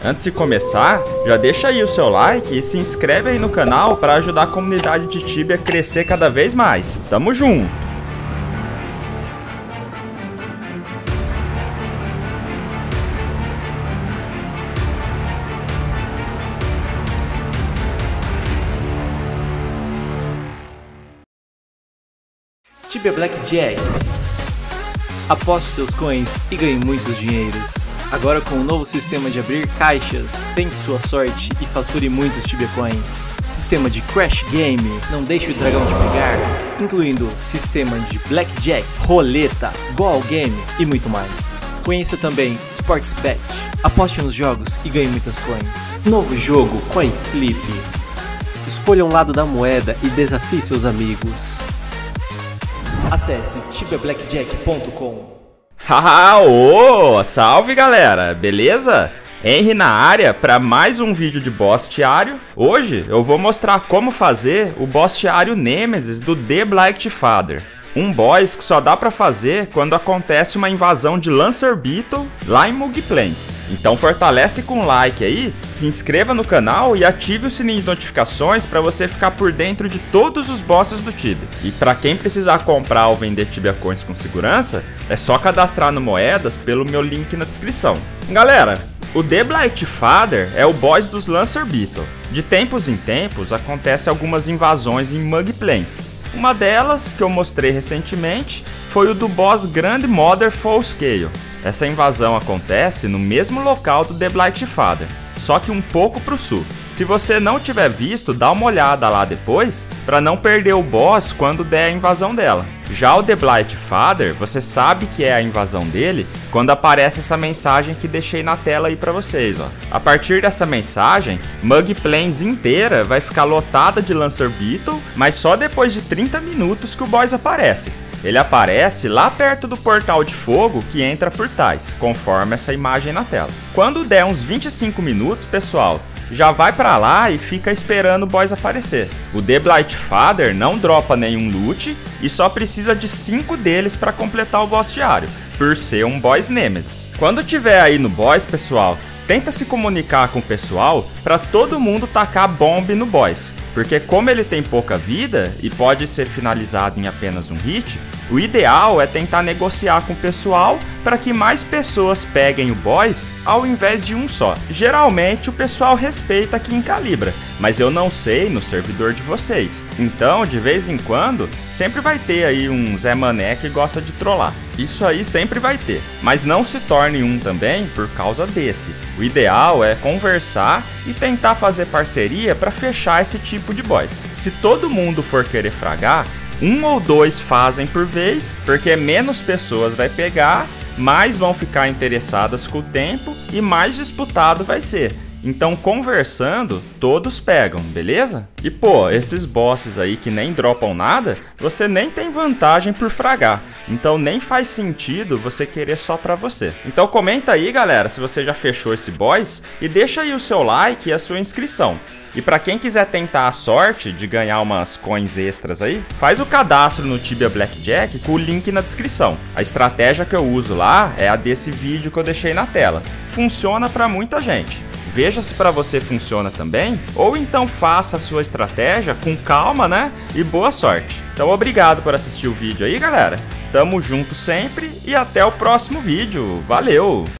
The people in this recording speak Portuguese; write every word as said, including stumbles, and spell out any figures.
Antes de começar, já deixa aí o seu like e se inscreve aí no canal para ajudar a comunidade de Tibia a crescer cada vez mais. Tamo junto! Tibia Blackjack. Aposte seus coins e ganhe muitos dinheiros. Agora com o novo sistema de abrir caixas, tente sua sorte e fature muitos Tibia Coins. Sistema de Crash Game, não deixe o dragão te pegar, incluindo sistema de Blackjack, roleta, Goal Game e muito mais. Conheça também Sports Bet. Aposte nos jogos e ganhe muitas coins. Novo jogo Coin Flip. Escolha um lado da moeda e desafie seus amigos. Acesse tibia blackjack ponto com. Haha, ô, salve galera, beleza? Henry na área para mais um vídeo de boss diário. Hoje eu vou mostrar como fazer o boss diário Nemesis do The Blight Father. Um boss que só dá pra fazer quando acontece uma invasão de Lancer Beetle lá em Mug Plains. Então fortalece com um like aí, se inscreva no canal e ative o sininho de notificações para você ficar por dentro de todos os bosses do Tibia. E para quem precisar comprar ou vender Tibia Coins com segurança, é só cadastrar no Moedas pelo meu link na descrição. Galera, o The Blight Father é o boss dos Lancer Beetle. De tempos em tempos acontecem algumas invasões em Mug Plains. Uma delas, que eu mostrei recentemente, foi o do boss Grand Mother Full Scale. Essa invasão acontece no mesmo local do The Blight Father, só que um pouco para o sul. Se você não tiver visto, dá uma olhada lá depois, para não perder o boss quando der a invasão dela. Já o The Blight Father, você sabe que é a invasão dele quando aparece essa mensagem que deixei na tela aí para vocês, ó. A partir dessa mensagem, Mug Plains inteira vai ficar lotada de Lancer Beetle, mas só depois de trinta minutos que o boss aparece. Ele aparece lá perto do portal de fogo que entra por trás, conforme essa imagem na tela. Quando der uns vinte e cinco minutos, pessoal, já vai pra lá e fica esperando o boss aparecer. O The Blight Father não dropa nenhum loot e só precisa de cinco deles para completar o boss diário, por ser um boss Nemesis. Quando tiver aí no boss, pessoal, tenta se comunicar com o pessoal para todo mundo tacar bomb no boss, porque como ele tem pouca vida e pode ser finalizado em apenas um hit, o ideal é tentar negociar com o pessoal para que mais pessoas peguem o boss ao invés de um só. Geralmente o pessoal respeita quem calibra, mas eu não sei no servidor de vocês. Então, de vez em quando, sempre vai ter aí um Zé Mané que gosta de trollar. Isso aí sempre vai ter, mas não se torne um também por causa desse. O ideal é conversar e tentar fazer parceria para fechar esse tipo de boss. Se todo mundo for querer fragar, um ou dois fazem por vez, porque menos pessoas vai pegar, mais vão ficar interessadas com o tempo e mais disputado vai ser. Então, conversando, todos pegam, beleza? E pô, esses bosses aí que nem dropam nada, você nem tem vantagem por fragar. Então nem faz sentido você querer só pra você. Então comenta aí, galera, se você já fechou esse boss e deixa aí o seu like e a sua inscrição. E para quem quiser tentar a sorte de ganhar umas coins extras aí, faz o cadastro no Tibia Blackjack com o link na descrição. A estratégia que eu uso lá é a desse vídeo que eu deixei na tela. Funciona para muita gente. Veja se para você funciona também, ou então faça a sua estratégia com calma, né? E boa sorte. Então obrigado por assistir o vídeo aí, galera. Tamo junto sempre e até o próximo vídeo. Valeu!